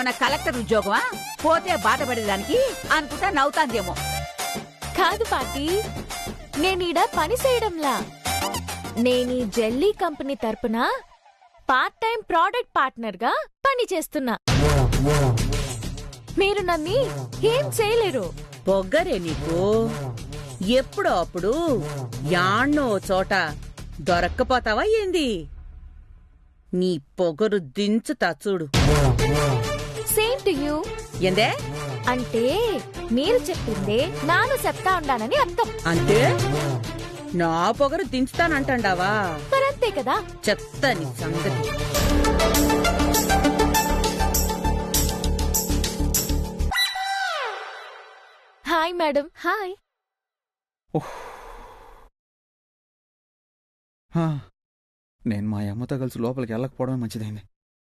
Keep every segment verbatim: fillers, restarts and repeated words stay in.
ఏమన్నా కలెక్టర్ ఉద్యోగమా? పోతే బాధపడేదానికి అనుకుంటా నవ్వుతాందేమో. కాదు పాటి, నేనీడ పని చేయడంలా. నేనీ జెల్లీ కంపెనీ తరపున పార్ట్ టైం ప్రోడక్ట్ పార్ట్నర్ గా పని చేస్తున్నా. మీరు నన్ను ఏం చేయలేరు. పొగ్గరే నీకు. ఎప్పుడో అప్పుడు యాన్నో చోట దొరక్కపోతావా ఏంది? నీ పొగరు దించుతా చూడు. Same to you. ఏందే అంటే మీరు చెప్పిందే నాను చెప్తా ఉండానని అర్థం. అంటే నా పొగరు దించుతానంటావా? మరంతే కదా. చెప్తా నీ సంగతి. Hi madam. హాయ్. నేను మా అమ్మతో కలిసి లోపలికి వెళ్ళకపోవడమే మంచిదైంది.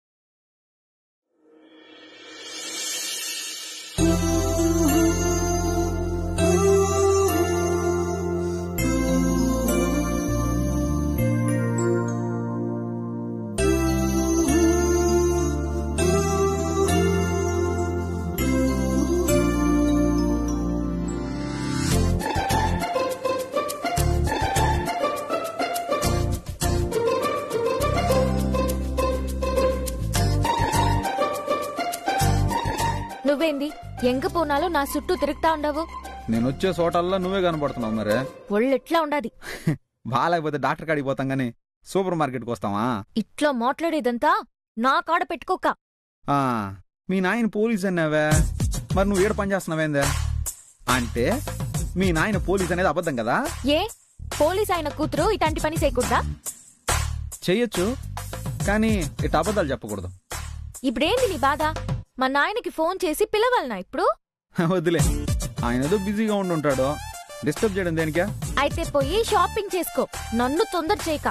నువ్వేంది ఎంగ పూనాలో నా చుట్టూ తిరుగుతా ఉండవు? నేను వచ్చే చోటల్లా నువ్వే కనపడుతున్నావు. మరే ఒళ్ళెట్లా ఉండాది? బాగాలేకపోతే డాక్టర్ కాడికి పోతాం గానీ సూపర్ మార్కెట్కి వస్తావా? ఇట్లా మాట్లాడేదంతా నా కాడ పెట్టుకోక. ఆ మీ నాయన పోలీస్ అన్నావే, మరి నువ్వు ఏడు పని చేస్తున్నావేందే? అంటే మీ నాయన పోలీస్ అనేది అబద్ధం కదా? ఏ పోలీస్ ఆయన కూతురు ఇట్లాంటి పని చేయకూడదా? చెయ్యొచ్చు, కానీ ఇటు అబద్ధాలు చెప్పకూడదు. ఇప్పుడేంది నీ బాధ? మా నాయనకి ఫోన్ చేసి పిలవాలనా ఇప్పుడు? వద్దులే, ఆయన ఏదో బిజీగా ఉండుంటాడు. డిస్టర్బ్ చేయడం దేనికా? అయితే పోయి షాపింగ్ చేసుకో, నన్ను తొందర చేయక.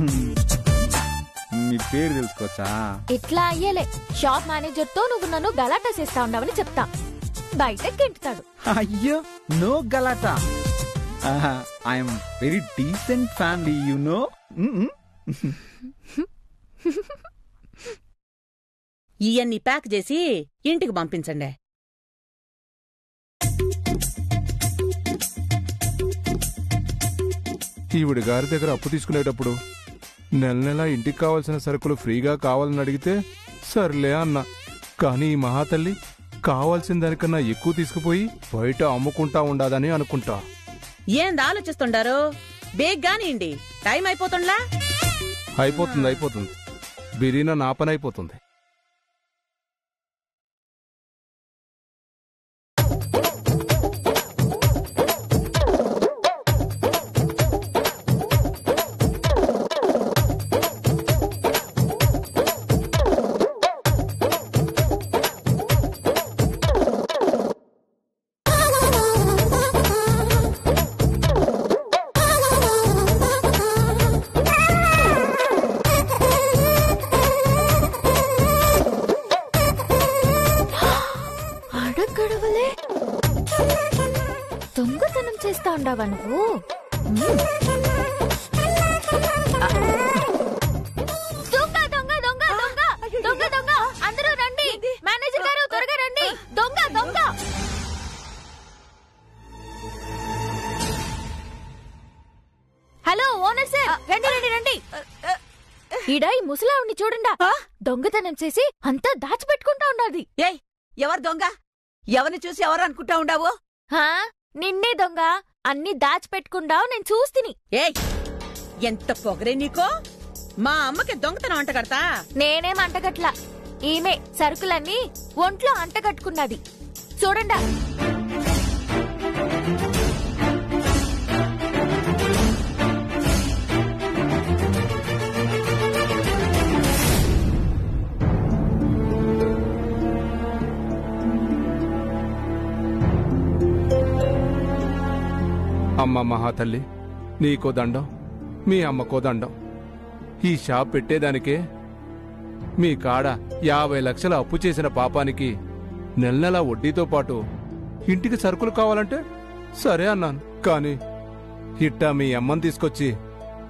మీ పేరు తెలుసుకోవచ్చా? ఇట్లా అయ్యేలే, షాప్ మేనేజర్ తో నువ్వు నన్ను గలాటా చేస్తా ఉండవని చెప్తా. బయట కెంటుతాడు. అయ్యో నో గలాటా. I'm very decent family you know. ఇవన్నీ ప్యాక్ చేసి ఇంటికి పంపించండి. ఈవిడ గారి దగ్గర అప్పు తీసుకునేటప్పుడు నెల నెల ఇంటికి కావాల్సిన సరుకులు ఫ్రీగా కావాలని అడిగితే సర్లే అన్నా. కానీ ఈ మహాతల్లి కావాల్సిన దానికన్నా ఎక్కువ తీసుకుపోయి బయట అమ్ముకుంటా ఉండాదని అనుకుంటా. ఏంది ఆలోచిస్తుండారు? బేగ్గానిండి, టైం అయిపోతుండ్లా. అయిపోతుంది అయిపోతుంది బిరీనా నా పని అయిపోతుంది. దొంగతనం చేస్తా ఉండవా నువ్వు? దొంగ దొంగ దొంగ దొంగ దొంగ దొంగ అందరూ రండి, మేనేజర్ గారు త్వరగా రండి. దొంగ దొంగ. హలో ఓనర్ సార్, రండి రండి రండి. ఈడ ఈ ముసలావుని చూడండా, దొంగతనం చేసి అంతా దాచిపెట్టుకుంటా ఉన్నది. ఏయ్, ఎవరు దొంగ? ఎవరిని చూసి ఎవరు అనుకుంటా ఉండావు? నిన్నే దొంగ, అన్ని దాచిపెట్టుకుండావు, నేను చూస్తిని. ఏయ్, ఎంత పొగరే నీకో! మా అమ్మకి దొంగతనం అంటగడతా? నేనేం అంటగట్లా, ఈమె సరుకులన్నీ ఒంట్లో అంటగట్టుకున్నది. చూడండా. అమ్మ మహాతల్లి, నీకో దండం, మీ అమ్మకో దండం. ఈ షాప్ పెట్టేదానికే మీ కాడ యాభై లక్షల అప్పు చేసిన పాపానికి నెల నెలా వడ్డీతో పాటు ఇంటికి సరుకులు కావాలంటే సరే అన్నాను. కాని ఇట్టా మీ అమ్మని తీసుకొచ్చి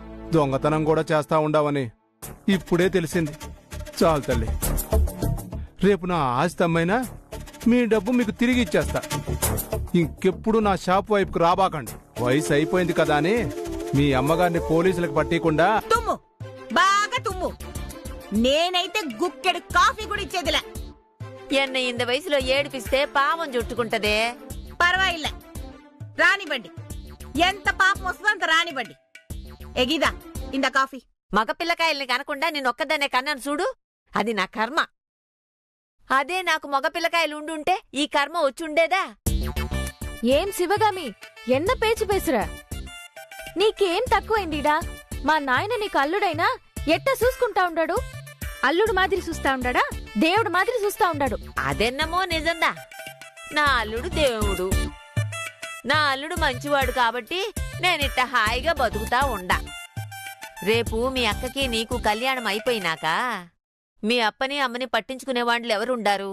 దొంగతనం కూడా చేస్తా ఉండవని ఇప్పుడే తెలిసింది. చాలు తల్లి, రేపు నా ఆస్తి అమ్మైనా మీ డబ్బు మీకు తిరిగి ఇచ్చేస్తా. ఇంకెప్పుడు నా షాప్ వైపుకు రాబాకండి. వయసు అయిపోయింది కదా అని మీ అమ్మగారిని పోలీసులకు పట్టకుండా. తుమ్ము, బాగా తుమ్ము. నేనైతే గుక్కెడు కాఫీ కూడా ఇచ్చేదిలే. ఎన్న ఇంద వయసులో ఏడిపిస్తే పావం చుట్టుకుంటదే. పర్వాయిల్ల, రానివ్వండి. ఎంత పాపం వస్తుందో అంత రానివ్వండి. ఎగిదా ఇంద కాఫీ. మగ పిల్లకాయల్ని కనకుండా నేనొక్కదాన్నే కన్నాను చూడు, అది నా కర్మ. అదే నాకు మగ పిల్లకాయలు ఉండుంటే ఈ కర్మ వచ్చుండేదా? ఏం శివగామి, ఎన్న పేచి పేసురా? నీకేం తక్కువైందిడా? మా నాయన నీకు అల్లుడైనా ఎట్టా చూసుకుంటా ఉండాడు? అల్లుడు మాదిరి చూస్తా ఉండాడా? దేవుడు మాదిరి చూస్తా ఉండాడు. అదెన్నమో నిజందా. నా అల్లుడు దేవుడు, నా అల్లుడు మంచివాడు కాబట్టి నేనిట్ట హాయిగా బతుకుతా ఉండా. రేపు మీ అక్కకి నీకు కళ్యాణం అయిపోయినాక మీ అప్పని అమ్మని పట్టించుకునేవాళ్ళు ఎవరుండారు?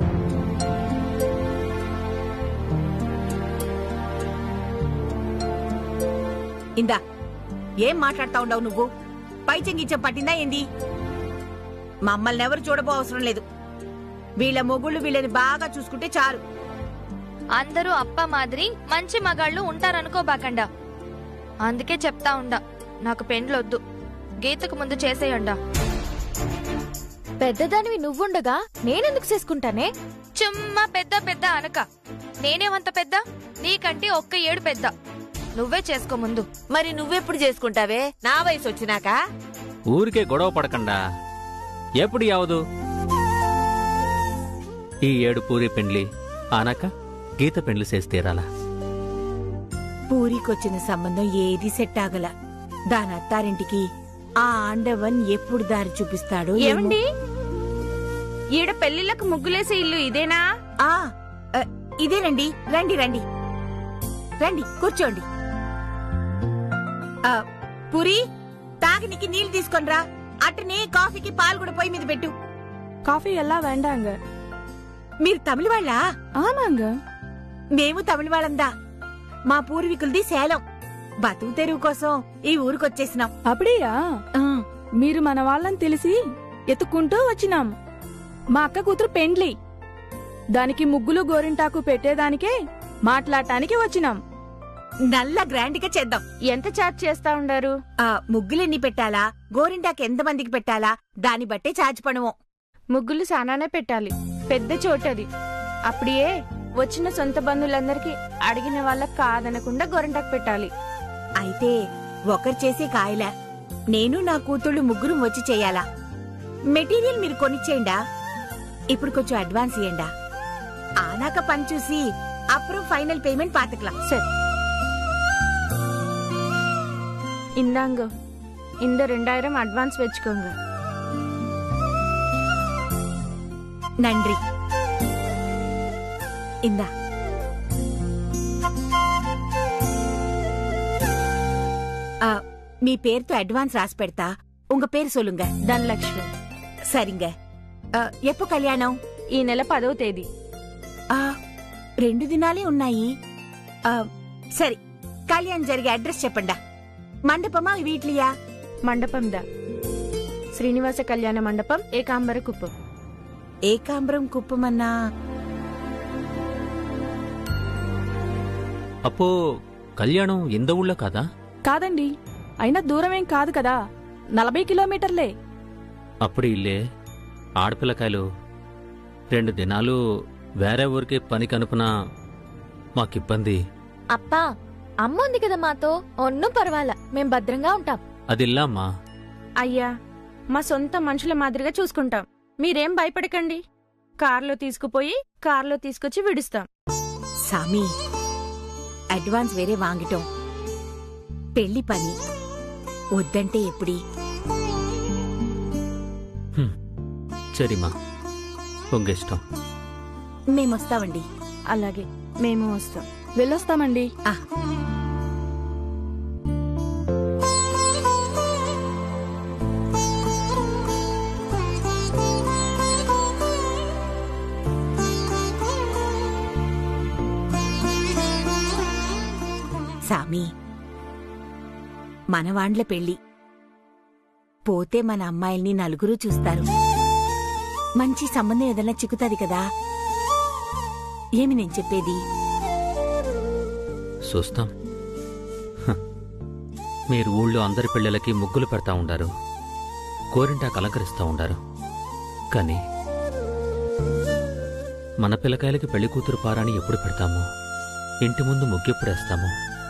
ఇందా ఏం మాట్లాడుతా ఉండవు నువ్వు? పై చెంగిచ్చం పట్టిందా ఏంది? మమ్మల్ని ఎవరు చూడబో అవసరం లేదు. వీళ్ళ మొగుళ్ళు వీళ్ళని బాగా చూసుకుంటే చాలు. అందరూ అప్ప మాదిరి మంచి మగాళ్ళు ఉంటారనుకోబాకండా. అందుకే చెప్తా ఉండా, నాకు పెండ్లొద్దు, గీతకు ముందు చేసేయండా. పెద్దదానివి నువ్వుండగా నేనెందుకు చేసుకుంటానే? చుమ్మా పెద్ద పెద్ద అనక. నేనేమంత పెద్ద? నీకంటే ఒక్క ఏడు పెద్ద. నువ్వే చేసుకో ముందు. మరి నువ్వెప్పుడు చేసుకుంటావే? నా వయసు వచ్చినాక? ఊరికే గొడవ పడకండా. ఎప్పుడు యావదు ఈ ఏడు పూరి పెండ్లి ఆనాక గీత పెండ్లి చేసి తీరాలా? పూరికొచ్చిన సంబంధం ఏది సెట్ ఆగల. దాని అత్తారింటికి ఆ ఆండవన్ ఎప్పుడు దారి చూపిస్తాడో. ఏమండి, ఈడ పెళ్లిళ్లకు ముగ్గులేసే ఇల్లు ఇదేనా? ఆ ఇదేనండి. రండి రండి రండి కూర్చోండి. పూరి, తాగినికి నీళ్లు తీసుకొనిరా. అట్టనే కాఫీకి పాలు కూడా పొయ్యి మీద పెట్టు. காஃபி எல்லாம் வேண்டாங்க. మీరు తమిళ వాళ్ళా? ஆமாங்க. మేము తమిళ వాళ్ళందా. మా పూర్వీకులది సేలం. బతుకు తెరువు కోసం ఈ ఊరికొచ్చేసినాం. அப்படியா? మీరు మన వాళ్ళని తెలిసి ఎత్తుకుంటూ వచ్చినాం. మా అక్క కూతురు పెండ్లి, దానికి ముగ్గులు గోరింటాకు పెట్టేదానికే మాట్లాడటానికి వచ్చినాం. నల్ల గ్రాండ్ గా చేద్దాం. ఎంత చార్జ్ చేస్తా ఉండారు? ఆ ముగ్గులెన్ని పెట్టాలా, గోరింటాకు ఎంత మందికి పెట్టాలా, దాన్ని బట్టే చార్జ్ పణువం. ముగ్గులు సానానే పెట్టాలి, పెద్ద చోటది. అప్పుడే వచ్చిన సొంత బంధువులందరికీ అడిగిన వాళ్ళకి కాదనకుండా గోరింటాకు పెట్టాలి. అయితే ఒకరు చేసే కాయలా, నేను నా కూతుళ్ళు ముగ్గురు వచ్చి చెయ్యాలా? మెటీరియల్ మీరు కొనిచ్చేయండా. ఇప్పుడు కొంచెం అడ్వాన్స్ ఇయ్యండా. ఆనాక పని చూసి అప్పుడు ఫైనల్ పేమెంట్ పాతకలా. సరే, இந்தாங்க, இந்த ரெண்டாயிரம் அட்வான்ஸ் வச்சுக்கோங்க. நன்றி. இந்தா. మీ పేరుతో అడ్వాన్స్ రాసి పెడతా. ఉంగ పేరు సొల్లుంగ. ధనలక్ష్మి. సరిங்க. ఎప్పు కళ్యాణం? ఈ నెల పదవ తేదీ. రెండు దినాలే ఉన్నాయి. సరే, కళ్యాణం జరిగే అడ్రస్ చెప్పండా. మండపమా వీట్లియా? మండపం దా. శ్రీనివాస కళ్యాణ మండపం, ఏకాంబర కుప్పం. ఏకాంబరం కుప్పమన్నా? అప్పో కళ్యాణం ఇంద ఊళ్ళో కాదా? కాదండి, అయినా దూరమేం కాదు కదా, నలభై కిలోమీటర్లే. అప్పుడు ఇల్లే ఆడపిల్లకాయలు రెండు దినాలు వేరే ఊరికి పని కనుపునా మాకిబ్బంది. అప్పా, అమ్మ ఉంది కదా మాతో, ఒన్ను పర్వాలా, మేం భద్రంగా ఉంటాం. అదిల్లామ్మా. అయ్యా, మా సొంత మనుషుల మాదిరిగా చూసుకుంటాం, మీరేం భయపడకండి. కార్లో తీసుకుపోయి కార్లో తీసుకొచ్చి విడుస్తాం. సామి, అడ్వాన్స్ వేరే వాంగిటం పెళ్లి పని వద్దంటే ఎప్పుడీ? సరిమా, ఉంగ ఇష్టం. మేమొస్తామండి. అలాగే, మేము వస్తాం. వెళ్ళొస్తామండి. ఆ సామి, మనవాండ్ల పెళ్లి పోతే మన అమ్మాయిల్ని నలుగురు చూస్తారు. మంచి సంబంధం ఏదైనా చిక్కుతాది కదా. ఏమి నేను చెప్పేది? చూస్తాం. హ, మీరు ఊళ్ళో అందరి పిల్లలకి ముగ్గులు పెడతా ఉండారు, గోరింటాకు అలంకరిస్తూ ఉండారు. కానీ మన పిల్లకాయలకి పెళ్లి కూతురు పారాని ఎప్పుడు పెడతాము? ఇంటి ముందు ముగ్గెప్పుడేస్తాము?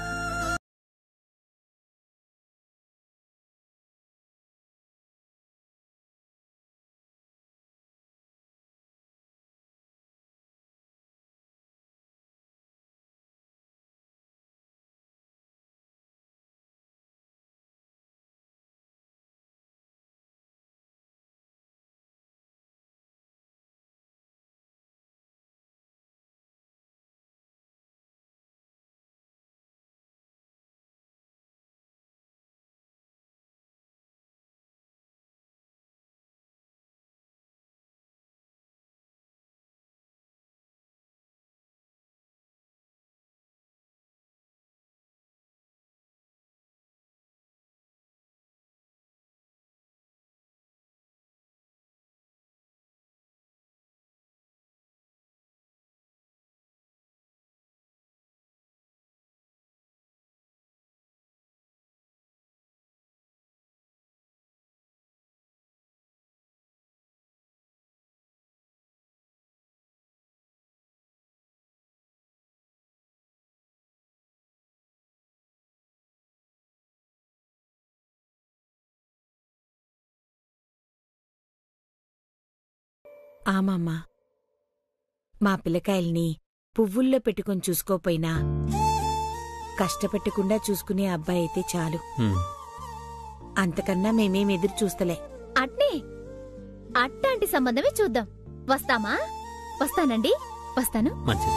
ఆమమ్మా, మా పిల్లకాయల్ని పువ్వుల్లో పెట్టుకొని చూసుకోపోయినా కష్టపెట్టకుండా చూసుకునే అబ్బాయి అయితే చాలు. హ్మ్. అంతకన్నా మేమేం ఎదురు చూస్తలే. అట్నే అట్టాంటి సంబంధమే చూద్దాం. వస్తామా? వస్తానండి, వస్తాను. మంచిది.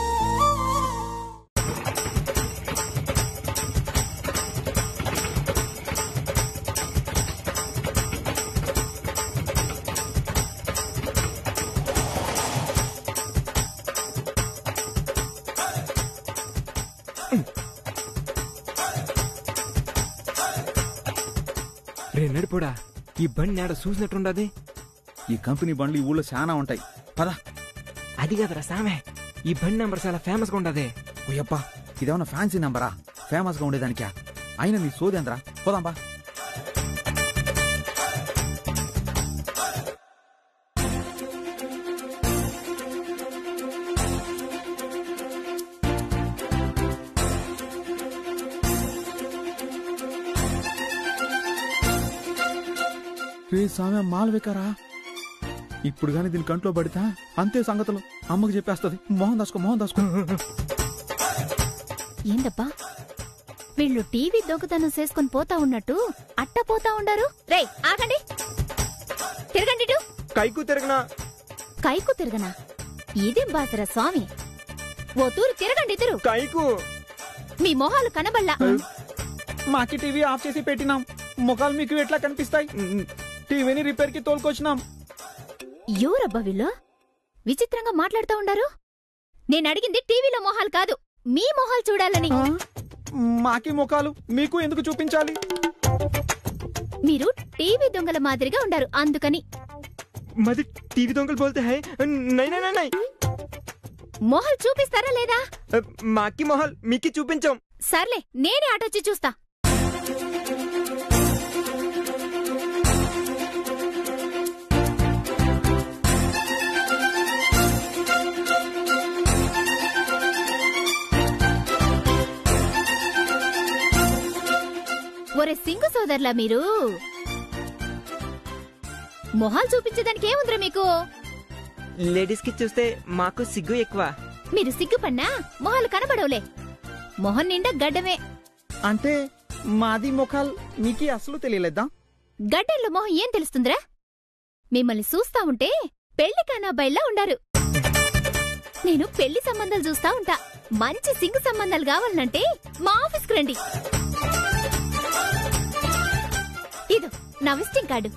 రే నడిపోడా, ఈ బండి నాడ చూసినట్టుండది. ఈ కంపెనీ బండ్లు ఈ ఊళ్ళో చాలా ఉంటాయి. పద. అది కదరా సామే, ఈ బండి నెంబర్ చాలా ఫేమస్ గా ఉండదే. ఓయప్పా, ఇదేమన్నా ఫ్యాన్సీ నంబరా ఫేమస్ గా ఉండేదానికా? అయినా నీ సోదేంద్రా, పోదాంబా. రే సామె మాల్వేకరా, ఇప్పుడు గాని దీని కంట్లో పడితే అంతే సంగతులు. అమ్మకి చెప్పేస్తుంది. మోహన్ దాసుకో, మోహన్ దాసుకో. ఏందబ్బా వీళ్ళు టీవీ దొంగతనం చేసుకుని పోతా ఉన్నట్టు అట్ట పోతా ఉండారు. రే ఆగండి, తిరగండి. ఇటు. కైకు తిరగనా? కైకు తిరగనా? ఇదేం బాసరా స్వామి, ఓ తూరు తిరగండి ఇద్దరు. కైకు మీ మొహాలు కనబల్లా. మాకి టీవీ ఆఫ్ చేసి పెట్టినాం, ముఖాలు మీకు ఎట్లా కనిపిస్తాయి? టీవీని రిపేర్ కి తోలుకొచ్చినాం. ఎవరబ్బా వీళ్ళు విచిత్రంగా మాట్లాడుతూ ఉండారు? నేను అడిగింది టీవీలో మొహాలు కాదు, మీ మొహాలు చూడాలని. మాకి ముఖాలు మీకు ఎందుకు చూపించాలి? మీరు టీవీ దొంగల మాదిరిగా ఉండారు, అందుకని. మది టీవీ దొంగలు బోల్తే హై. నై నై నై నై, మొహాలు చూపిస్తారా లేదా? మాకి మొహాల్ మీకి చూపించాం. సర్లే, నేనే ఆటొచ్చి చూస్తా. ఒరే సింగు సోదర్లా, మీరు మొహాలు చూపించేదానికి ఏముందిరా మీకు? లేడీస్ కి చూస్తే మాకు సిగ్గు ఎక్కువ. మీరు సిగ్గుపన్నా మొహాలు కనబడవులే, మొహం నిండా గడ్డమే. అంటే మాది ముఖాలు మీకు అసలు తెలియలేదా? గడ్డల్లో మొహం ఏం తెలుస్తుందిరా? మిమ్మల్ని చూస్తా ఉంటే పెళ్లి కానాబాయిలా ఉండారు. నేను పెళ్లి సంబంధాలు చూస్తా ఉంటా. మంచి సింగు సంబంధాలు కావాలంటే మా ఆఫీస్కి రండి. ఇదో నా విజిటింగ్ కార్డు.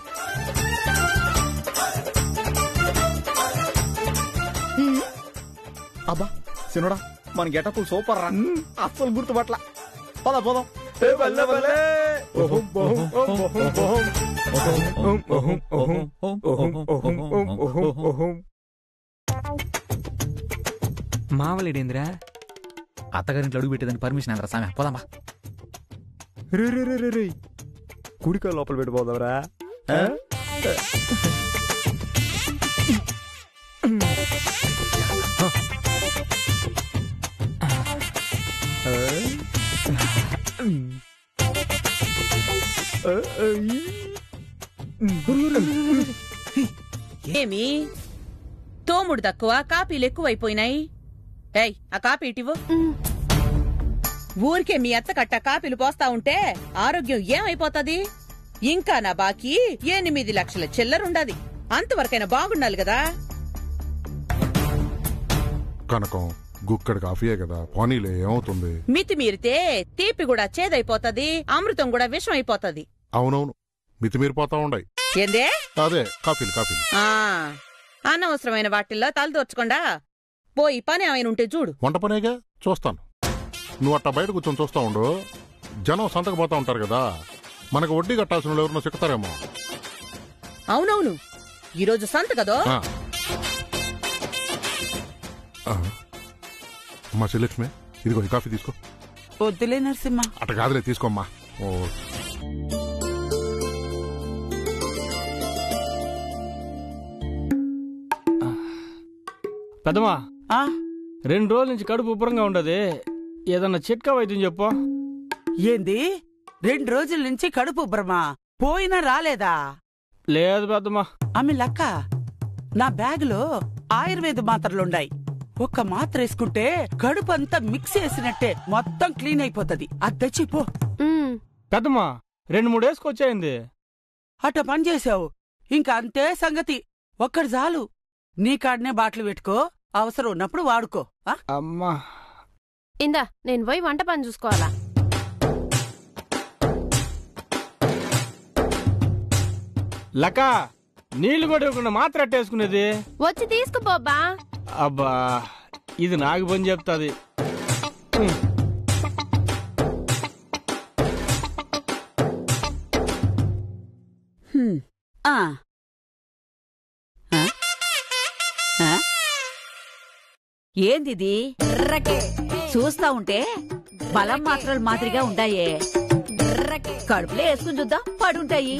అబ్బా సినోడా, మన గెటప్పులు సూపర్ రా, అస్సలు గుర్తుపట్ల. పద పోదాం. బల్లే బల్లే. మావలేడేంద్రా అత్తగారింట్లో అడుగు పెట్టేదానికి పర్మిషన్ ఎంతరా సామె పోదామా రే రే రే రే రే కుడికాయ లోపల పెట్టిపోదావరా ఏమి తోముడు తక్కువ కాపీలు ఎక్కువైపోయినాయి. ఏయ్ ఆ కాపీ ఇటివ్వు. ఊరికే మీ అత్త కట్ట కాపీలు పోస్తా ఉంటే ఆరోగ్యం ఏమైపోతది? ఇంకా నా బాకీ ఎనిమిది లక్షల చిల్లరుండది. అంతవరకైనా బాగుండాలి కదా. కనకం గుక్కడి కాఫీయే కదా, పోనీలే ఏమవుతుంది. మితి మీరితే తీపి కూడా చేదైపోతది, అమృతం కూడా విషం అయిపోతది. అవునవును, మితిమీరిపోతా ఉండయి. ఏందే? అదే కాఫీలు కాఫీలు. ఆ అనవసరమైన వాటిల్లో తలదోర్చకుండా పోయి పని ఏమైనా ఉంటే చూడు. వంట పనేగా చూస్తాను. నువ్వు అట్టా బయట కూర్చొని చూస్తా ఉండు. జనం సంతకు పోతా ఉంటారు కదా, మనకు వడ్డీ కట్టాల్సిన వాళ్ళు ఎవరన్నా సిక్కుతారేమో. అవునవును, ఈరోజు సంత కదో. అమ్మా శ్రీలక్ష్మి, ఇదిగో ఈ కాఫీ తీసుకో. వద్దులే నరసింహ. అట్ట కాదులే, తీసుకోమ్మా. ఓ పెద్దమా, రెండు రోజుల నుంచి కడుపు ఉబ్బరంగా ఉండదు, ఏదన్నా చిట్కా వైద్యం చెప్పు. ఏంది రెండు రోజుల నుంచి కడుపు ఉబ్బరమా? పోయినా రాలేదా? లేదు పెద్దమా. ఆమె లక్క, నా బ్యాగ్ లో ఆయుర్వేద మాత్రలుండాయి. ఒక్క మాత్ర వేసుకుంటే కడుపు అంతా మిక్స్ చేసినట్టే మొత్తం క్లీన్ అయిపోతది. అది తెచ్చిపో. పెద్దమా, రెండు మూడు వేసుకొచ్చాయింది. అట్ట పని చేసావు, ఇంకా అంతే సంగతి. ఒక్కడు చాలు. నీ కాడనే బాటలు పెట్టుకో, అవసరం ఉన్నప్పుడు వాడుకో. అమ్మా ఇందా, నేను పోయి వంట పని చూసుకోవాలా. లక్క, నీళ్లు కూడా ఇవ్వకుండా మాత్ర అట్టేసుకునేది. వచ్చి తీసుకుపోబ్బా. అబ్బా, ఇది నాకు పని చెప్తాది. ఏందిది? చూస్తా ఉంటే బలం మాత్రలు మాదిరిగా ఉండాయే. కడుపులో వేసుకుని చూద్దాం, పడుంటాయి.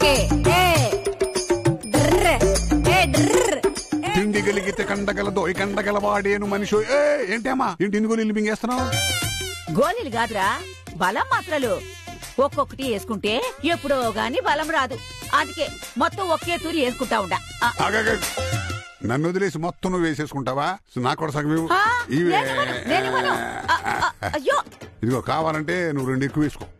తిండి గలిగితే కండగలదో ఈ కండగల వాడేను మనిషి. ఏంటమ్మా ఏంటి ఇన్ని గోళీలు మింగేస్తున్నావు? గోళీలు కాదురా, బలం మాత్రలు. ఒక్కొక్కటి వేసుకుంటే ఎప్పుడో గాని బలం రాదు. అందుకే మొత్తం ఒకే తూరి వేసుకుంటా ఉండా. నన్ను వదిలేసి మొత్తం నువ్వు వేసేసుకుంటావా? నాకు కూడా సగం ఇవ్వు. ఇదిగో కావాలంటే నువ్వు రెండు ఎక్కువ వేసుకో.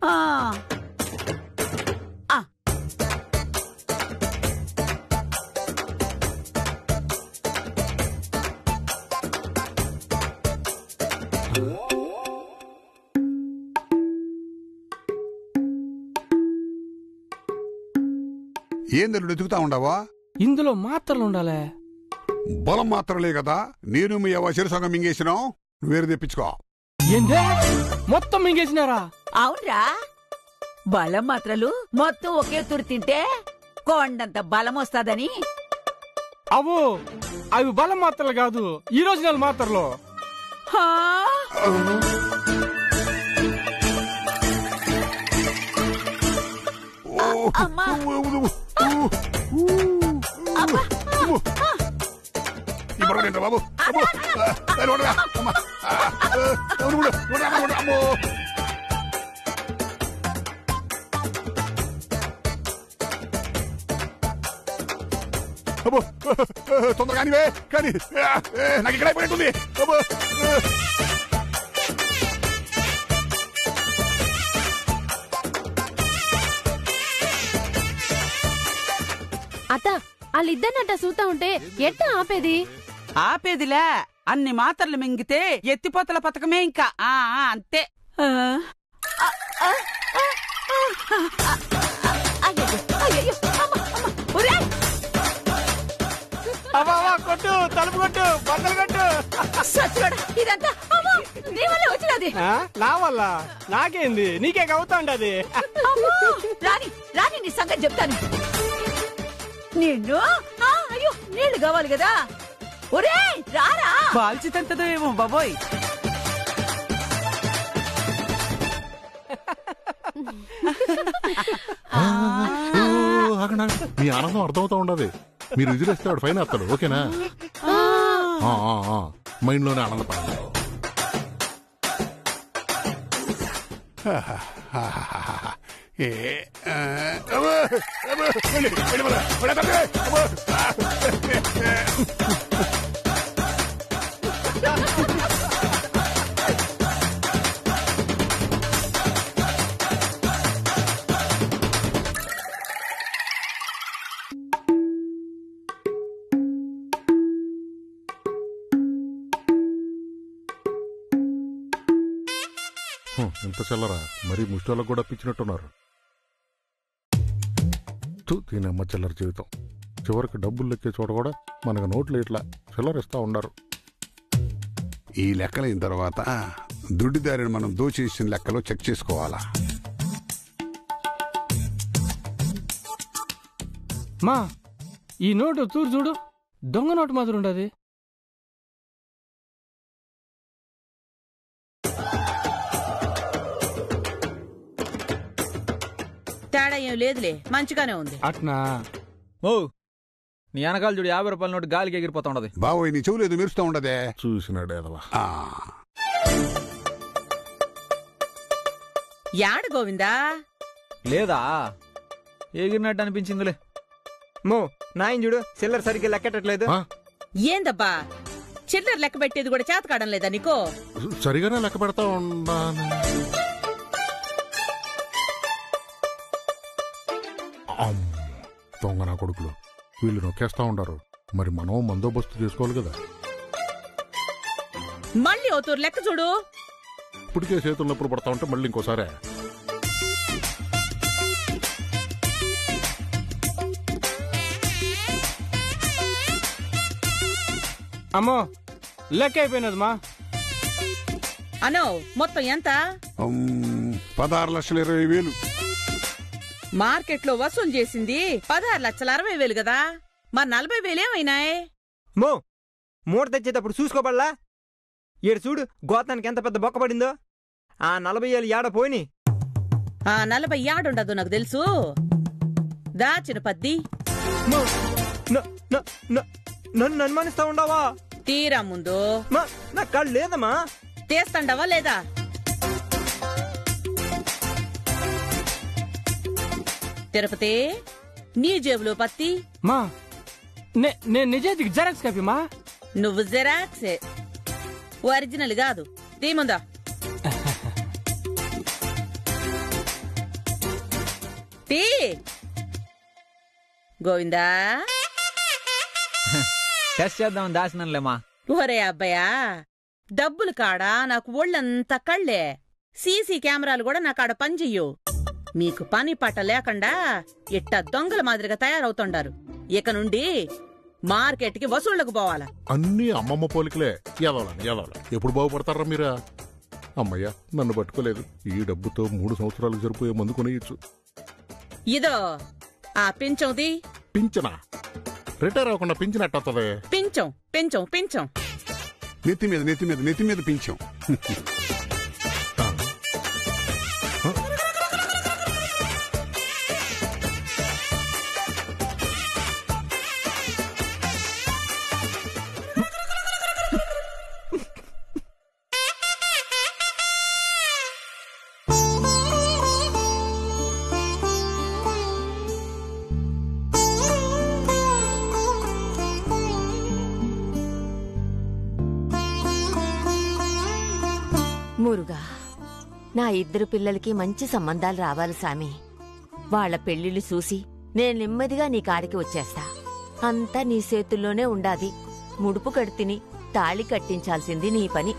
ఏంది ఎదుగుతా ఉండవా? ఇందులో మాత్రలు ఉండాలే. బలం మాత్రలే కదా, నేను మీ అవసర సగం మింగేసినావు. నువ్వేరు తెప్పించుకో. ఏందే మొత్తం మింగేసినారా? అవునరా, బలం మాత్రలు మొత్తం ఒకే తూరి తింటే కొండంత బలం వస్తాదని. అవు అవి బలం మాత్రలు కాదు, ఈ రోజు నెల మాత్రలు. బాబు అబ్బో తొందరగా కానివే, కానీ నాకు ఇక్కడ అయిపోయింది. అత్త, వాళ్ళిద్దరినట్ట చూతా ఉంటే ఎట్టా ఆపేది? ఆపేదిలే, అన్ని మాత్రలు మింగితే ఎత్తిపోతల పథకమే. ఇంకా ఆ అంతే. కొట్టు, తలుపు కొట్టు, బట్టలు కొట్టు. ఇదంతా నీ వల్ల వచ్చిన నాదే. నా వల్ల నాకేంది, నీకే అవుతా ఉండదు. రాని రాని నీ సంగతి చెప్తాను. నిన్ను ఆ, అయ్యో నీళ్లు కావాలి కదా. ఒరే రారా. కాల్చితంతదో ఏమో బాబోయ్. మీ ఆనందం అర్థమవుతా ఉండదు. మీరు విజిలేస్తే వాడు ఫైన్ వేస్తాడు. ఓకేనా? మైండ్ లోనే ఆనందపడాలి. ఇంత చల్లరా, మరీ ముష్టోళ్ళకు కూడా పిచ్చినట్టున్నారు. దీనమ్మ చిల్లర జీవితం. చివరికి డబ్బులు లెక్కే చోట కూడా మనకు నోట్లు ఇట్లా చిల్లరిస్తా ఉండరు. ఈ లెక్కలైన తర్వాత దుడ్డిదారిని మనం దోచేసిన లెక్కలో చెక్ చేసుకోవాలా? మా ఈ నోటు చూడు చూడు, దొంగ నోటు మాత్రం ఉండదు. తేడా ఏం లేదులే, మంచిగానే ఉంది. అట్నా? ఓ నీ వెనకాల చూడు, యాభై రూపాయల నోటు గాలికి ఎగిరిపోతా ఉండదు. బావోయ్ నీ చెవులేదు మెరుస్తూ ఉండదే. చూసినాడు ఎదవా. యాడ గోవిందా? లేదా ఎగిరినట్టు అనిపించిందిలే. మో నాయన చూడు, చిల్లర సరిగ్గా లెక్కట్లేదు. ఏందబ్బా చిల్లర లెక్క పెట్టేది కూడా చేత కావడం లేదా నీకో? సరిగానే లెక్క పెడతా ఉన్నాను. దొంగ నా కొడుకులు వీళ్ళు నొక్కేస్తా ఉండారు. మరి మనం బందోబస్తు చేసుకోవాలి కదా. మళ్ళీ ఓతూరు లెక్క చూడు. ఇప్పటికే చేతులు నొప్పులు పడతా ఉంటే మళ్ళీ ఇంకోసారి. అమ్మో లెక్క అయిపోయినదమ్మా. అనో మొత్తం ఎంత? పదహారు లక్షల ఇరవై వేలు. మార్కెట్ లో వసూలు చేసింది పదహారు లక్షల అరవై వేలు కదా, మరి నలభై వేలేమైనాయి? మో మూట తెచ్చేటప్పుడు చూసుకోబడలా? ఏడు చూడు గోతానికి ఎంత పెద్ద బొక్క పడిందో. ఆ నలభై ఏళ్ళు ఏడ పోయి. ఆ నలభై ఏడుండదు నాకు తెలుసు. దాచిన పద్ది. నన్ను అనుమానిస్తా ఉండవా? తీరా ముందు నా కళ్ళు లేదమ్మా. తీస్తాండవా లేదా? తిరుపతి నీ జేబులో పత్తి. మా నేను నిజాయితీకి జెరాక్స్ కాపీ మా. నువ్వు జెరాక్సే, ఒరిజినల్ కాదు. తీముందా తీ. గోవిందా టెస్ట్ చేద్దాం దాసినంలేమా. ఒరే అబ్బాయా, డబ్బులు కాడా నాకు ఒళ్ళంతా కళ్ళే. సీసీ కెమెరాలు కూడా నా కాడ పనిచెయ్యు. మీకు పని పట్ట లేకుండా ఇట్ట దొంగల మాదిరిగా తయారవుతుండారు. ఇక నుండి మార్కెట్ కి వసూళ్లకు పోవాలా? అన్ని అమ్మమ్మ పోలికలే. ఎదవాలని ఎదవాల ఎప్పుడు బాగుపడతారా మీరా? అమ్మయ్యా నన్ను పట్టుకోలేదు. ఈ డబ్బుతో మూడు సంవత్సరాలు జరిపోయే మందు కొనియచ్చు. ఇదో ఆ పింఛంది. పింఛనా? రిటైర్ అవ్వకుండా పింఛన్ ఎట్టవుతుంది? పింఛం పింఛం పింఛం నెత్తి మీద నెత్తి మీద నెత్తి మీద పింఛం. మురుగా, నా ఇద్దరు పిల్లలకి మంచి సంబంధాలు రావాలి సామి. వాళ్ల పెళ్లిళ్ళు చూసి నేను నెమ్మదిగా నీ కాడికి వచ్చేస్తా. అంతా నీ చేతుల్లోనే ఉండాది. ముడుపు కడితిని తాళి కట్టించాల్సింది నీ పని.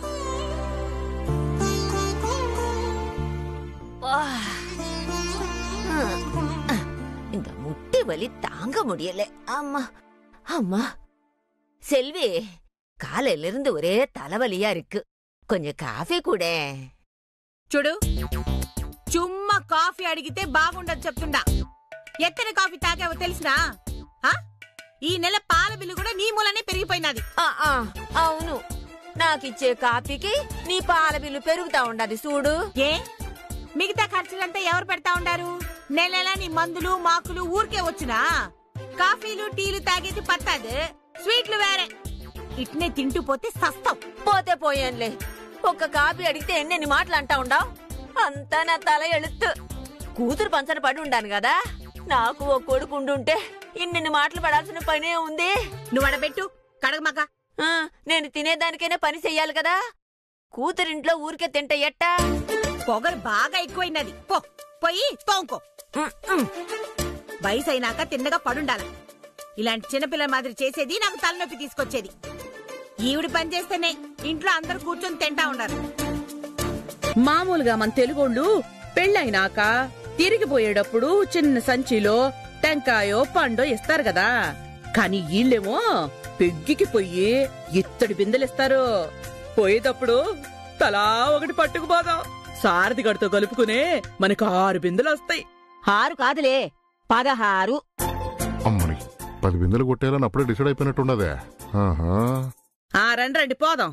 இந்த முட்டி வலி தாங்க முடியல. அம்மா அம்மா செல்வி, காலையில இருந்து ஒரே தலைவலியா இருக்கு. కొంచెం కాఫీ కూడే. చూడు, చుమ్మా కాఫీ అడిగితే బాగుండదు చెప్తుండా. ఎత్తని కాఫీ తాగావో తెలిసినా? ఈ నెల పాల బిల్లు కూడా నీ మూలనే పెరిగిపోయినది. అవును, నాకిచ్చే కాఫీకి నీ పాల బిల్లు పెరుగుతా ఉండదు చూడు. ఏ మిగతా ఖర్చులంతా ఎవరు పెడతా ఉండారు? నెల నెల నీ మందులు మాకులు ఊరికే వచ్చినా కాఫీలు టీలు తాగేది పత్తాదు, స్వీట్లు వేరే. ఇట్నే తింటూ పోతే సస్తాం. పోతే పోయానులే, ఒక్క కాఫీ అడిగితే ఎన్నెన్ని మాటలు అంటా ఉండావు. అంతా నా తల ఎలుత్తు. కూతురు పంచన పడి ఉండాను కదా, నాకు ఓ కొడుకు ఉండుంటే ఇన్ని మాటలు పడాల్సిన పనే ఉంది. నువ్వు అడబెట్టు కడగమాక. నేను తినేదానికైనా పని చెయ్యాలి కదా. కూతురింట్లో ఊరికే తింటే ఎట్టా? పొగరు బాగా ఎక్కువైనది. పో పోయి తోంకో. వయసు అయినాక తిన్నగా పడుండాల. ఇలాంటి చిన్నపిల్లల మాదిరి చేసేది నాకు తలనొప్పి తీసుకొచ్చేది. ఈవిడ పని చేస్తేనే ఇంట్లో అందరూ కూర్చొని తింటా ఉండారు. మామూలుగా మన తెలుగోళ్ళు పెళ్ళైనాక తిరిగిపోయేటప్పుడు చిన్న సంచిలో టెంకాయో పండో ఇస్తారు కదా. కాని వీళ్ళేమో పెగ్గికి పొయ్యి ఇత్తడి బిందెలిస్తారు. పోయేటప్పుడు తలా ఒకటి పట్టుకుపోదాం. సారథి గడితో కలుపుకునే మనకు ఆరు బిందెలు వస్తాయి. ఆరు కాదులే, పదహారు. అమ్మని పది బిందెలు కొట్టేయాలని అప్పుడే డిసైడ్ అయిపోయినట్టున్నదే. ఆ రండి రండి పోదాం.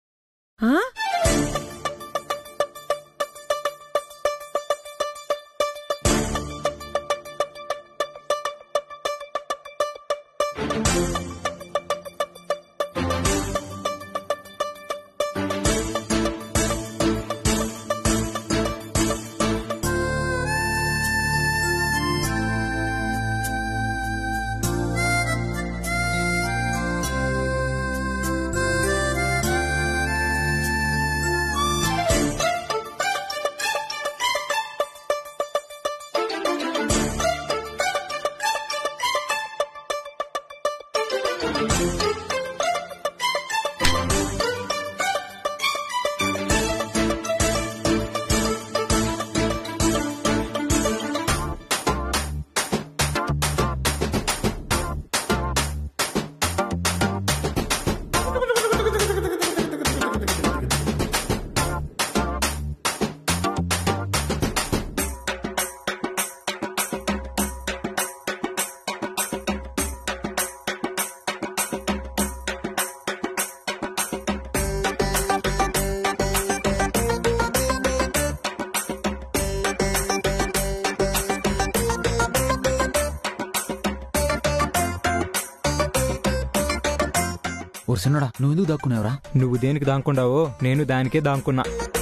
సిన్నోడా, నువ్వు ఎందుకు దాక్కున్నావురా? నువ్వు దేనికి దాక్కుండావో నేను దానికే దాక్కున్నా.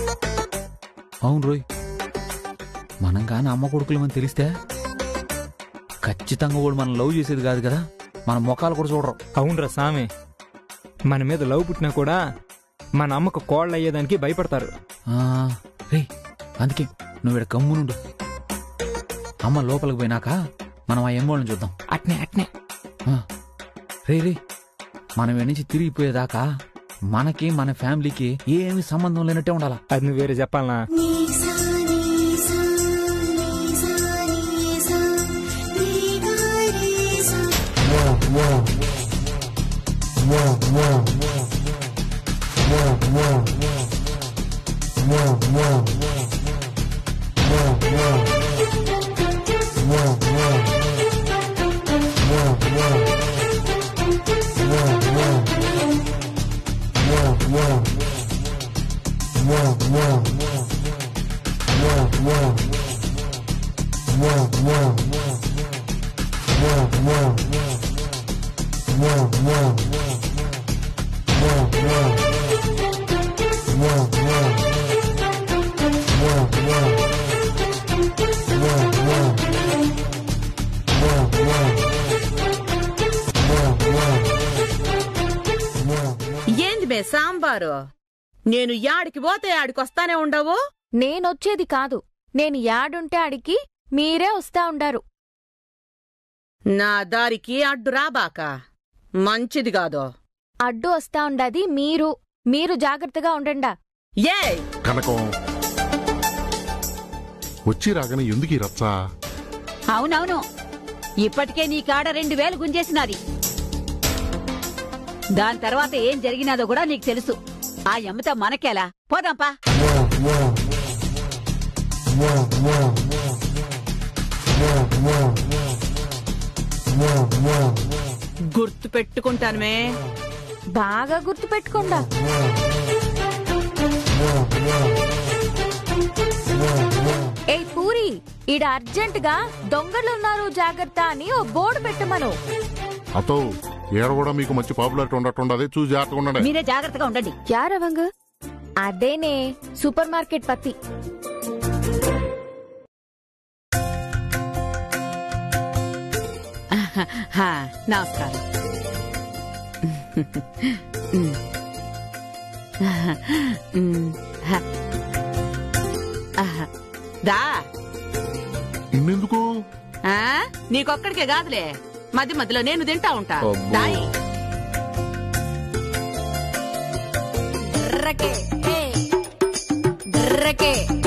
అవును రోయ్, మనం కాని అమ్మ కొడుకులమని తెలిస్తే ఖచ్చితంగా కూడా మనం లవ్ చేసేది కాదు కదా. మన ముఖాలు కూడా చూడరు. అవునరా సామి, మన మీద లవ్ పుట్టినా కూడా మన అమ్మకు కోళ్ళు అయ్యేదానికి భయపడతారు. రే అందుకే నువ్వు ఇక్కడ కమ్మునుండు. అమ్మ లోపలికి పోయినాక మనం ఆ ఎమ్మోళ్ళని చూద్దాం. అట్నే అట్నే రే రే మనం ఎ నుంచి తిరిగిపోయేదాకా మనకి మన ఫ్యామిలీకి ఏమి సంబంధం లేనట్టే ఉండాలా. అది నువ్వు వేరే చెప్పాలనా? ఏంది మే సాంబారు? నేను యాడికి పోతే ఆడికొస్తానే ఉండవు. నేనొచ్చేది కాదు, నేను యాడుంటే ఆడికి మీరే వస్తా ఉండారు. నా దారికి అడ్డు రాబాక, మంచిది కాదు. అడ్డు వస్తా ఉండది మీరు. మీరు జాగ్రత్తగా ఉండండా. ఏ కనకం వచ్చి రాగానే ఎందుకు రచ్చా? అవునవును, ఇప్పటికే నీ కాడ రెండు వేలు గుంజేసినది. దాని తర్వాత ఏం జరిగినాదో కూడా నీకు తెలుసు. ఆ యమ్మతో మనకేలా పోదాంపా. గుర్తు పెట్టుకుంటానమే. బాగా గుర్తు పెట్టుకోండా. ఏ పూరి, ఈడ అర్జెంట్ గా దొంగలున్నారు జాగ్రత్త అని ఓ బోర్డు పెట్టమను. అతో ఏడ కూడా మీకు మంచి పాపులారిటీ ఉండట్టుండదు, చూసి జాగ్రత్తగా ఉండండి. మీరే జాగ్రత్తగా ఉండండి. యారవంగ అదేనే సూపర్ మార్కెట్ పత్తి. నమస్కారం. దా ఇన్నెందుకు? నీకొక్కడికే కాదులే, మధ్య మధ్యలో నేను తింటా ఉంటా. దాయి డ్రకే డ్రకే